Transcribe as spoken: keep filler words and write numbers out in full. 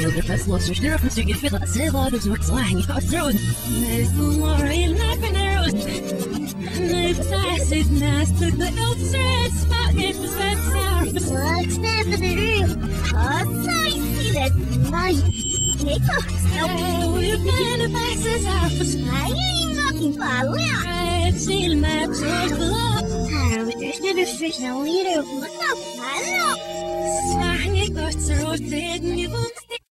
Till the first looks are stirred to get filled with silver to work slang your throat. There's no more in life in a road. Never acid master, the old thread spot it was that sour. What's that for the room? Oh, sorry, see that night. Take off, Oh, we've been a faces are for I ain't looking for a little. I've seen my circle up. I was just in a fish, no leader. Look up, I look. Swang it, got the road, and you won't